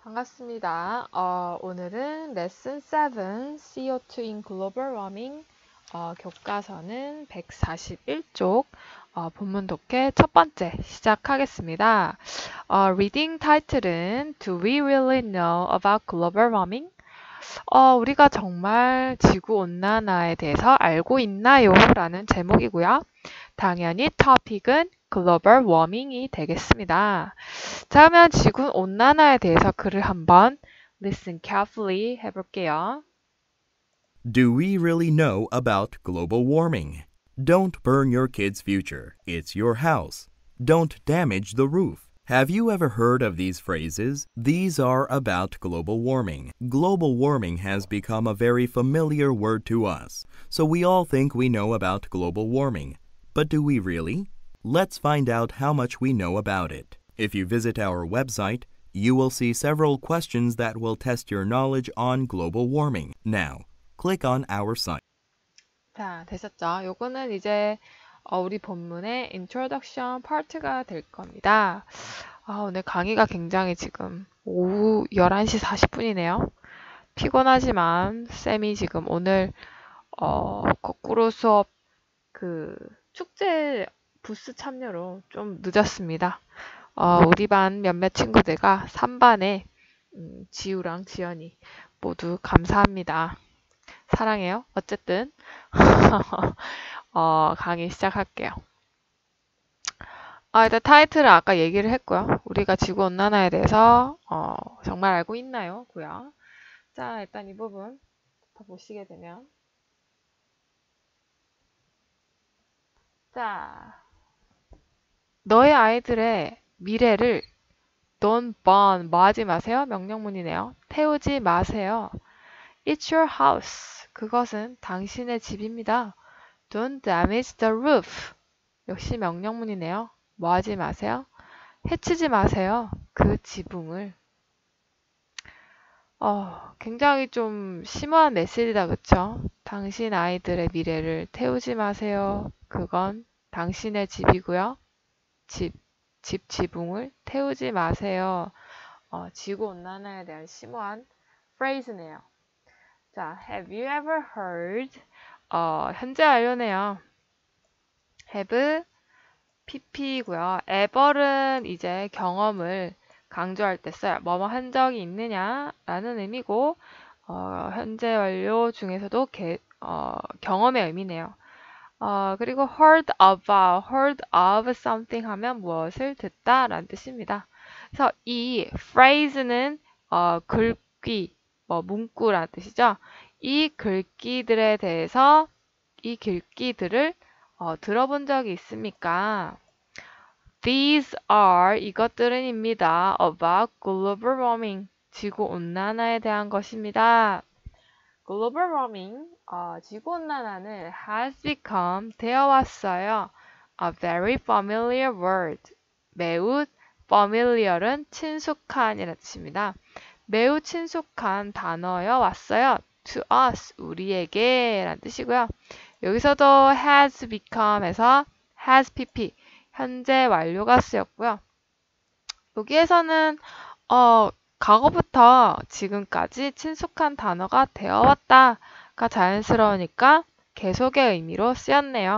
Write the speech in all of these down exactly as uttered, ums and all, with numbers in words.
반갑습니다. 어, 오늘은 레슨 칠 씨 오 투 in Global Warming 어, 교과서는 백사십일 쪽 어, 본문 독해 첫 번째 시작하겠습니다. 어, reading title은 Do we really know about global warming? 어, 우리가 정말 지구온난화에 대해서 알고 있나요? 라는 제목이고요. 당연히 topic은 글로벌 워밍이 되겠습니다. 자, 그러면 지구 온난화에 대해서 글을 한번 listen carefully 해볼게요. Do we really know about global warming? Don't burn your kids' future. It's your house. Don't damage the roof. Have you ever heard of these phrases? These are about global warming. Global warming has become a very familiar word to us, so we all think we know about global warming. But do we really? Let's find out how much we know about it. If you visit our website, you will see several questions that will test your knowledge on global warming. Now, click on our site. 자, 되셨죠? 요거는 이제 어, 우리 본문의 introduction 파트가 될 겁니다. 아, 오늘 강의가 굉장히 지금 오후 열한 시 사십 분이네요. 피곤하지만 쌤이 지금 오늘 어, 거꾸로 수업 그 축제 부스 참여로 좀 늦었습니다. 어, 우리 반 몇몇 친구들과 삼 반에 음, 지우랑 지연이 모두 감사합니다. 사랑해요. 어쨌든 어, 강의 시작할게요. 아, 일단 타이틀을 아까 얘기를 했고요. 우리가 지구온난화에 대해서 어, 정말 알고 있나요? 고요. 자, 일단 이 부분 더 보시게 되면 자, 너의 아이들의 미래를 don't burn, 뭐 하지 마세요? 명령문이네요. 태우지 마세요. It's your house. 그것은 당신의 집입니다. Don't damage the roof. 역시 명령문이네요. 뭐 하지 마세요? 해치지 마세요. 그 지붕을. 어, 굉장히 좀 심오한 메시지다, 그쵸? 당신 아이들의 미래를 태우지 마세요. 그건 당신의 집이고요. 집, 집 지붕을 태우지 마세요. 어, 지구온난화에 대한 심오한 phrase네요. 자, have you ever heard? 어, 현재 완료네요. have, pp고요. ever은 이제 경험을 강조할 때 써요. 뭐뭐 한 적이 있느냐라는 의미고, 어, 현재 완료 중에서도 개, 어, 경험의 의미네요. 어, 그리고 heard about, heard of something 하면 무엇을 듣다라는 뜻입니다. 그래서 이 phrase는 어, 글귀, 뭐 문구라는 뜻이죠. 이 글귀들에 대해서 이 글귀들을 어, 들어본 적이 있습니까? These are 이것들은입니다. About global warming 지구온난화에 대한 것입니다. Global warming 어, 지구온난화는 has become 되어왔어요. A very familiar word 매우 familiar은 친숙한이라는 뜻입니다. 매우 친숙한 단어여 왔어요. To us, 우리에게 라는 뜻이고요. 여기서도 has become에서 has pp, 현재 완료가 쓰였고요. 여기에서는 어, 과거부터 지금까지 친숙한 단어가 되어왔다가 자연스러우니까 계속의 의미로 쓰였네요.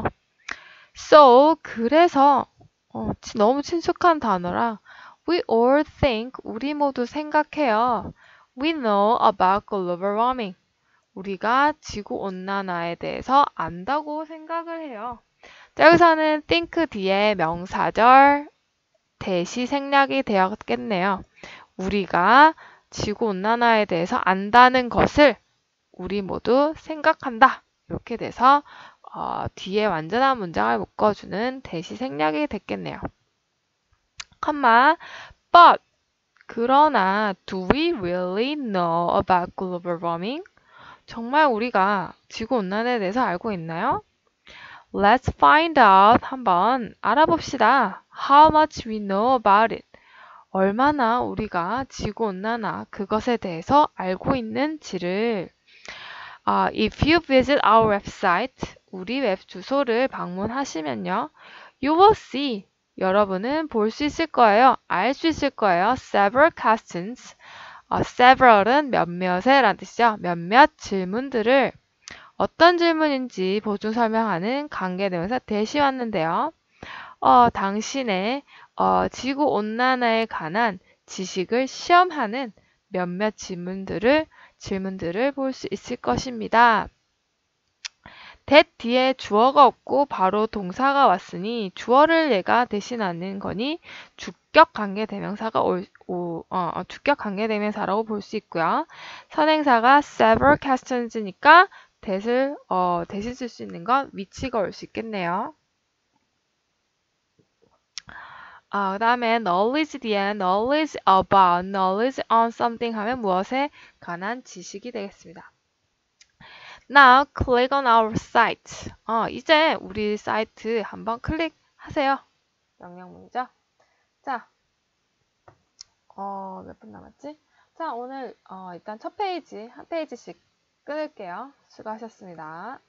So, 그래서 어, 너무 친숙한 단어라 We all think, 우리 모두 생각해요. We know about global warming. 우리가 지구온난화에 대해서 안다고 생각을 해요. 자, 여기서는 think 뒤에 명사절 대시 생략이 되었겠네요. 우리가 지구온난화에 대해서 안다는 것을 우리 모두 생각한다. 이렇게 돼서 어, 뒤에 완전한 문장을 묶어주는 대시 생략이 됐겠네요. 컴마, but 그러나 do we really know about global warming? 정말 우리가 지구온난화에 대해서 알고 있나요? Let's find out. 한번 알아봅시다. How much we know about it. 얼마나 우리가 지구온난화 그것에 대해서 알고 있는지를 uh, If you visit our website, 우리 웹 주소를 방문하시면요. You will see. 여러분은 볼 수 있을 거예요. 알 수 있을 거예요. Several questions. 어, several은 몇몇의 라는 뜻이죠. 몇몇 질문들을 어떤 질문인지 보충 설명하는 관계대명사 대시 왔는데요. 어, 당신의 어, 지구온난화에 관한 지식을 시험하는 몇몇 질문들을, 질문들을 볼 수 있을 것입니다. that 뒤에 주어가 없고 바로 동사가 왔으니 주어를 얘가 대신하는 거니 주격 관계 대명사가 올, 오, 어, 어, 주격 관계 대명사라고 볼 수 있고요. 선행사가 several questions니까 that을 어, 대신 쓸 수 있는 건 which가 올 수 있겠네요. 아, 그 다음에 knowledge 뒤에 knowledge about, knowledge on something 하면 무엇에 관한 지식이 되겠습니다. Now click on our site. 어, 이제 우리 사이트 한번 클릭하세요. 명령문이죠. 자, 어, 몇 분 남았지? 자, 오늘 어, 일단 첫 페이지 한 페이지씩 끊을게요. 수고하셨습니다.